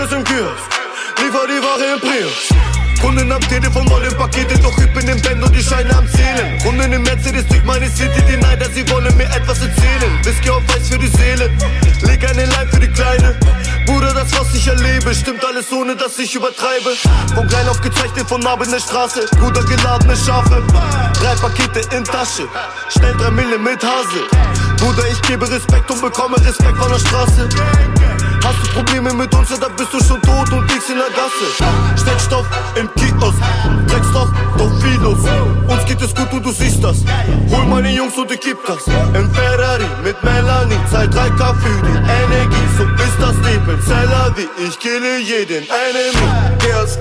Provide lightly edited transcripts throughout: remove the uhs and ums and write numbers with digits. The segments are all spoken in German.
Kilos im Kiosk, liefer die Ware im Prius. Kunden am Telefon wollen Pakete, doch ich bin im Band und die Scheine am Zählen. Kunden im Mercedes durch meine City, die Neider, sie wollen mir etwas erzählen. Whisky auf Weiß für die Seele, leg einen Leim für die Kleine. Bruder, das was ich erlebe, stimmt alles ohne, dass ich übertreibe. Von klein auf gezeichnet, von Narben in der Straße. Bruder, geladene Schafe, 3 Pakete in Tasche, schnell 3 Mille mit Hase. Bruder, ich gebe Respekt und bekomme Respekt von der Straße. Hast du Probleme mit uns, ja, da bist du schon tot und liegst in der Gasse. Steckstoff im Kiosk, Dreckstoff, doch viel los. Uns geht es gut und du siehst das. Hol meine Jungs und ich geb das. Im Ferrari mit Melanie, zahl 3K für die Energie. So ist das Leben, c'est la vie, ich kille jeden Enemy. Kiosk,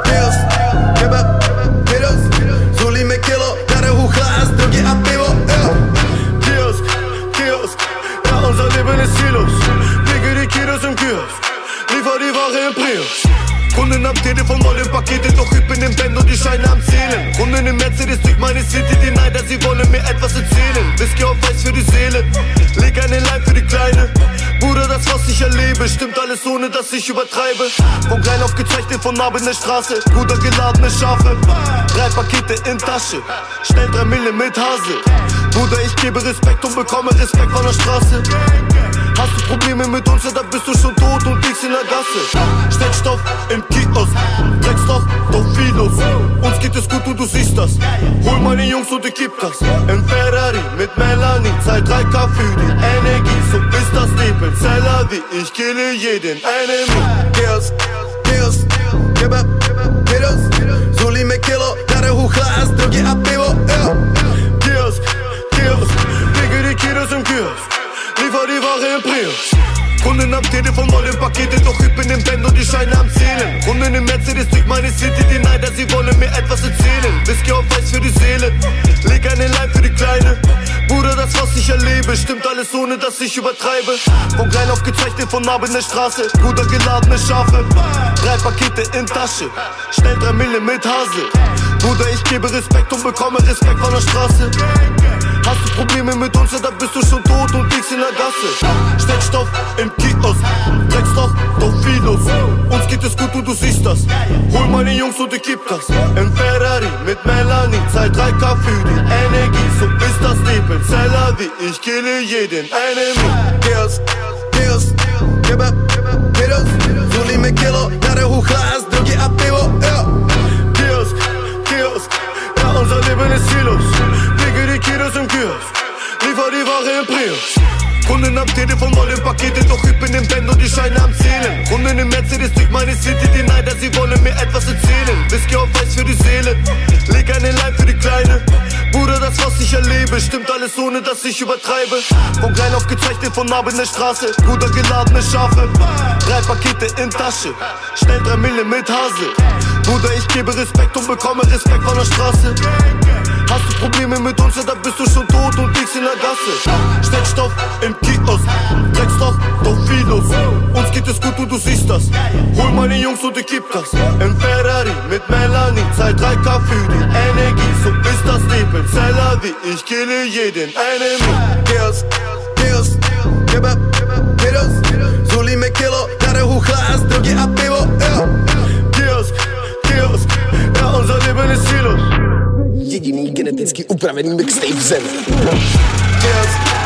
Kebab, Pedos, Soli me kilo, dare hochlas, drogie a piwo, Kiosk, ja, unser Leben ist ziellos. Lege die Kilos im Kiosk, liefer die Ware im Prius. Kunden am Telefon wollen Pakete, doch ich bin im Band und die Scheine am Zählen. Kunden im Mercedes durch meine City, die Neider, sie wollen mir etwas erzählen. Whisky auf Weiß für die Seele, leg einen Leim für die Kleine. Bruder, das was ich erlebe, stimmt alles ohne, dass ich übertreibe. Von klein auf gezeichnet, von Narben in der Straße. Bruder, geladene Schafe, 3 Pakete in Tasche, schnell 3 Mille mit Hase. Bruder, ich gebe Respekt und bekomme Respekt von der Straße. Hast du Probleme mit uns, ja, da bist du schon tot und liegst in der Gasse. Steckstoff im Kiosk, Dreckstoff, doch viel los. Uns geht es gut und du siehst das. Hol meine Jungs und ich geb das. Im Ferrari mit Melanie, zahl 3K für die Energie. So ist das Leben, c'est la vie, ich kille jeden Enemy. Kiosk, Kebab, Pedos, Soli me kilo, dare hochlas, drogie a piwo, Kiosk, lege die Kilos im Kiosk, liefer die Ware im Prius. Kunden am Telefon wollen Pakete, doch ich bin im Band und die Scheine am Zählen. Kunden im Mercedes durch meine City, die Neider, sie wollen mir etwas erzählen. Whisky auf Weiß für die Seele, leg einen Leim für die Kleine. Bruder, das was ich erlebe, stimmt alles ohne, dass ich übertreibe. Von klein auf gezeichnet, von Narben in der Straße. Bruder, geladene Schafe, 3 Pakete in Tasche, schnell 3 Mille mit Hase. Bruder, ich gebe Respekt und bekomme Respekt von der Straße. Hast du Probleme mit uns, ja, da bist du schon tot und liegst in der Gasse. Steckstoff im Kiosk, Dreckstoff, doch viel los. Uns geht es gut und du siehst das. Hol meine Jungs und ich geb das. Im Ferrari mit Melanie, zahl 3K für die Energie. So ist das Leben, c'est la vie, ich kille jeden Enemy. Kiosk, Kebab, Pedos, Soli me kilo, dare hochlas, drogie a piwo, Kiosk, ja, unser Leben ist ziellos. Lege die Kilos im Kiosk, liefer die Ware im Prius. Kunden am Telefon wollen Pakete, doch ich bin im Band und die Scheine am Zählen. Kunden im Mercedes durch meine City, die Neider, sie wollen mir etwas erzählen. Whisky auf Weiß für die Seele, leg einen Leim für die Kleine. Bruder, das was ich erlebe, stimmt alles ohne, dass ich übertreibe. Von klein auf gezeichnet, von Narben in der Straße. Bruder, geladene Schafe, 3 Pakete in Tasche, schnell 3 Mille mit Hase. Bruder, ich gebe Respekt und bekomme Respekt von der Straße. Hast du Probleme mit uns, ja, da bist du schon tot und liegst in der Gasse. Steckstoff im Kiosk, Dreckstoff, doch viel los. Uns geht es gut und du siehst das. Hol meine Jungs und ich geb das. Im Ferrari mit Melanie, zahl 3K für die Energie. So ist das Leben, c'est la vie, ich kille jeden Enemy. Kiosk, Kebab, Pedos, Soli me kilo, dare hochlas, drogie a piwo, Kiosk, ja, unser Leben ist ziellos. Jediný geneticky upravený mixtape v zemi. Kiosk,